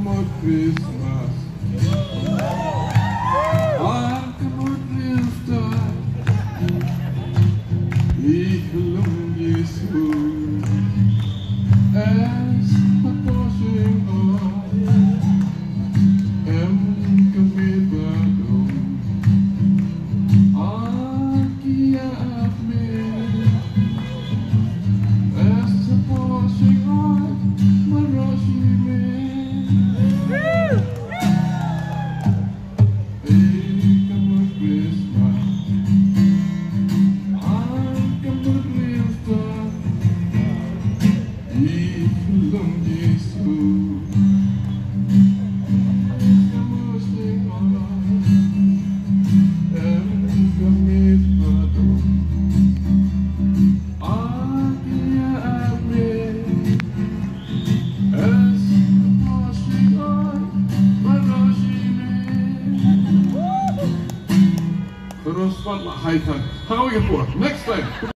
More Christmas. Al kamutlister. Ikelung Jesu. Es pagposing on. Kami bagong. Akia apme. Es pagposing on. Maroshime. Terus high time. How are you for? Next time.